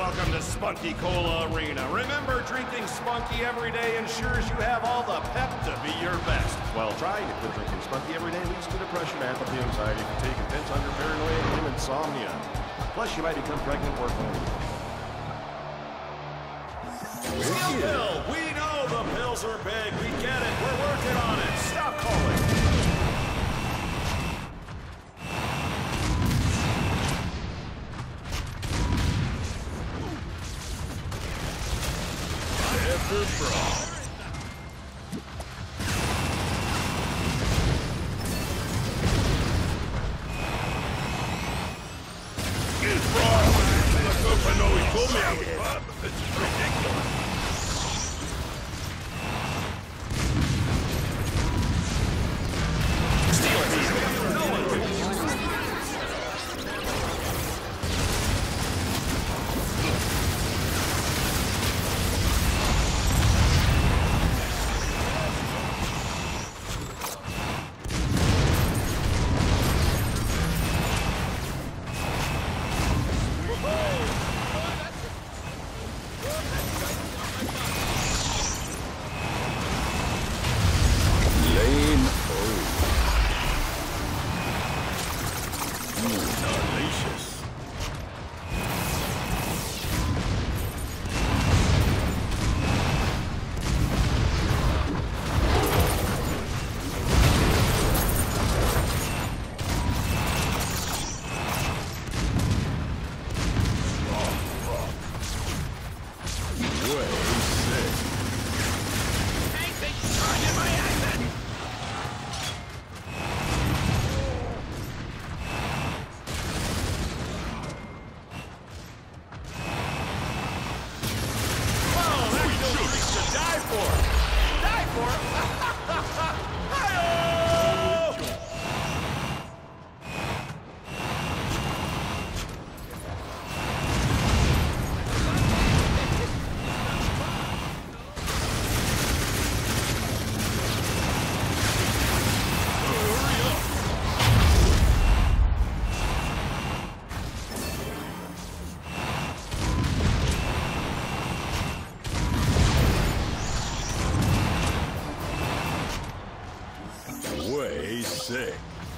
welcome to Spunky Cola Arena. Remember, drinking Spunky every day ensures you have all the pep to be your best. While trying to quit drinking Spunky every day leads to depression, apathy, anxiety, fatigue, intense hunger, paranoia, and insomnia. Plus, you might become pregnant or home. Skill pill! We know the pills are big. We get it. We're working on it. Stop calling. I know he told me I was bad, but this is ridiculous. Way sick.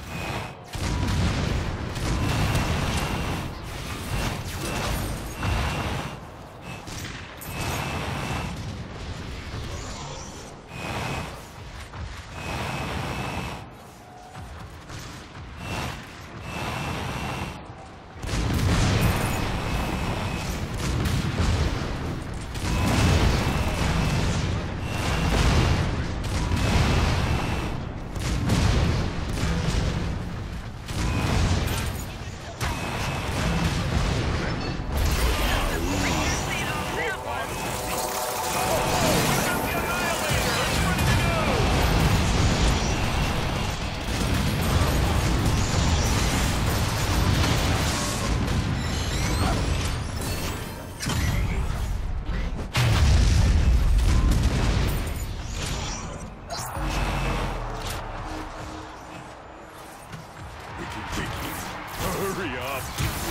Hurry up.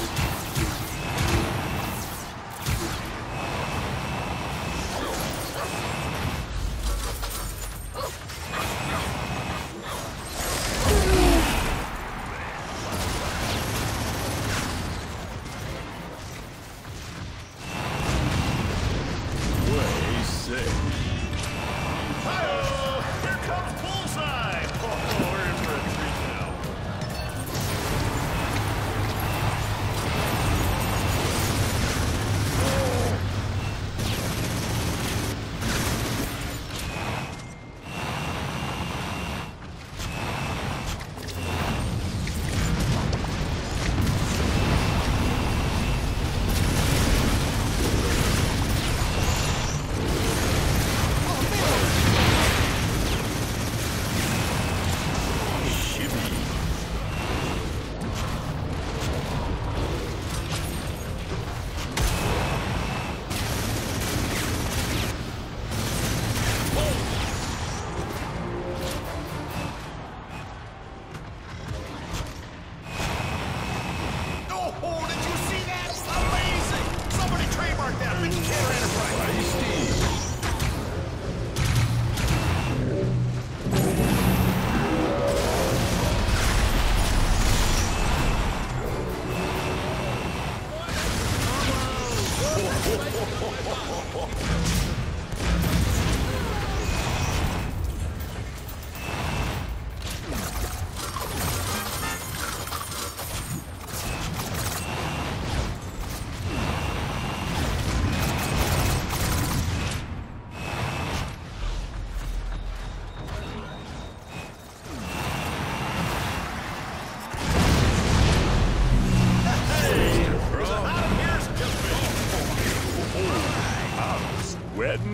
Way sick. Hi-oh! Here comes Bullseye! Oh, we're in for a treat now.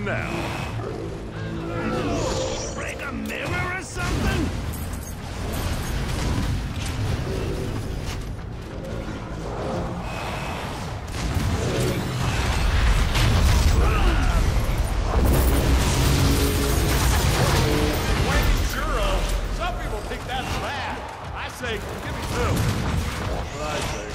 now. Break a mirror or something? Some people think that's bad. I say, give me two. That's what I say.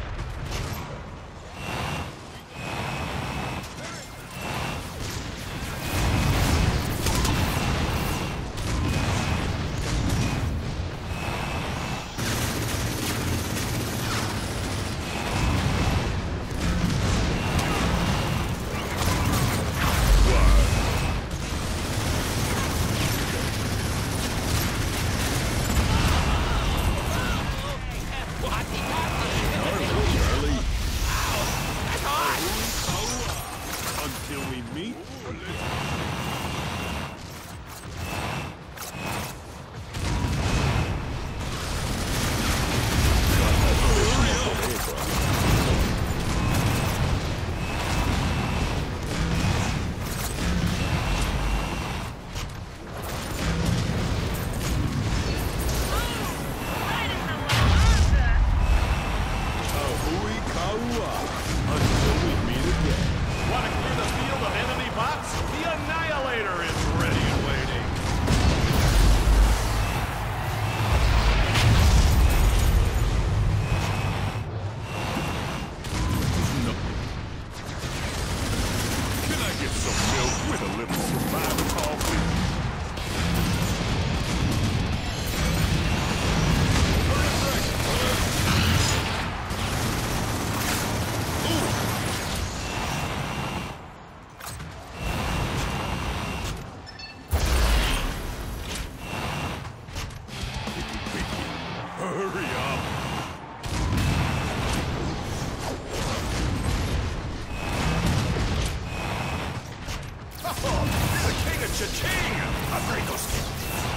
Cha-ching! Upgrade those skills.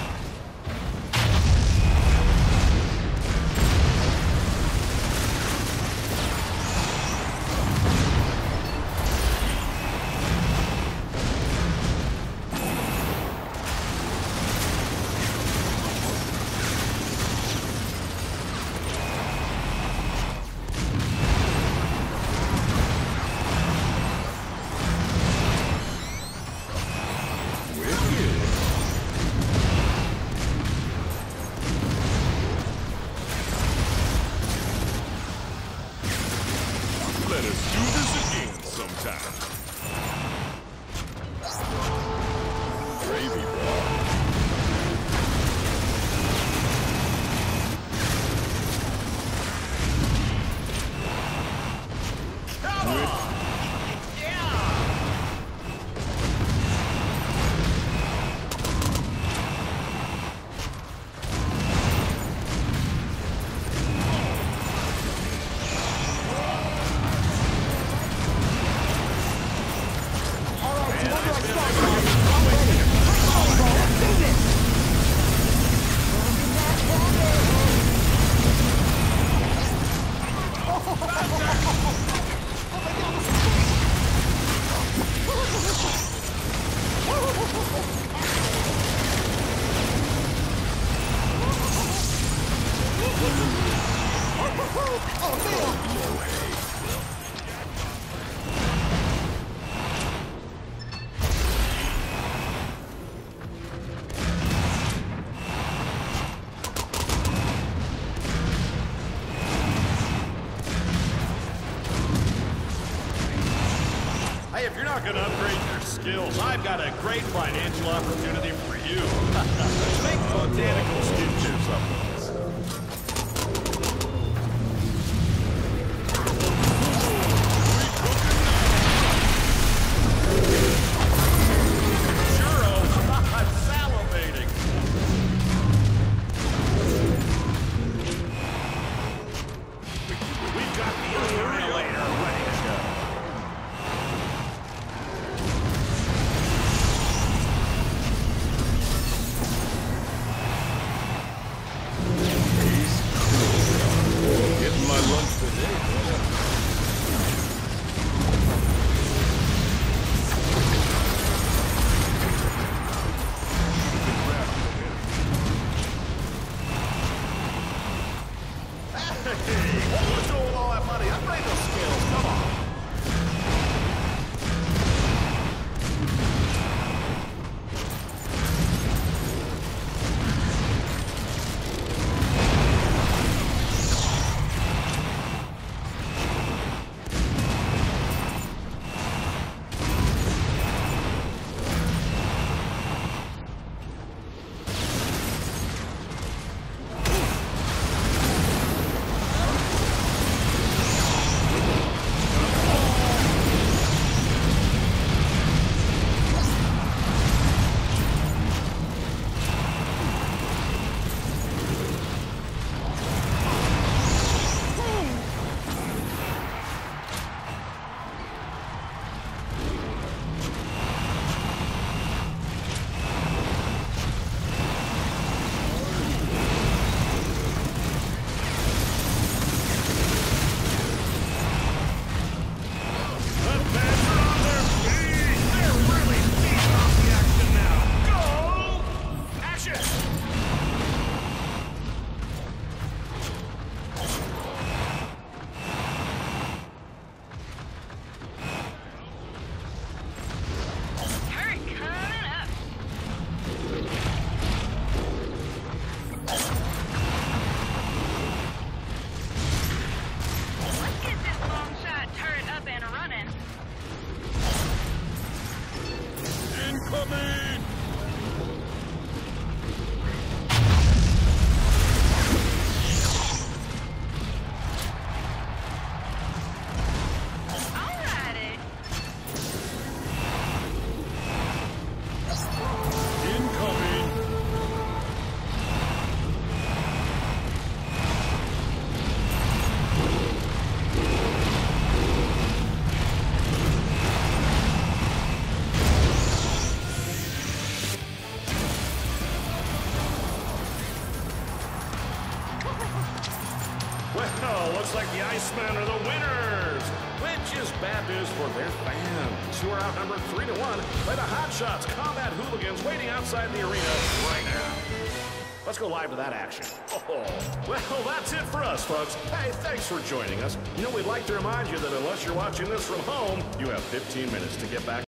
Let us do this again sometime. Gravy ball. Come on! Hey, if you're not going to upgrade your skills, I've got a great financial opportunity for you. Make botanical skincare supplements. I'm salivating. We got the annihilator ready to go. Getting my lunch today, brother. Hey, what's doing with all that money? Upgrade those skills. Come on. Well, looks like the Icemen are the winners, which is bad news for their fans, who are outnumbered 3-1 by the Hotshots Combat Hooligans waiting outside the arena right now. Let's go live to that action. Oh, well, that's it for us, folks. Hey, thanks for joining us. You know, we'd like to remind you that unless you're watching this from home, you have 15 minutes to get back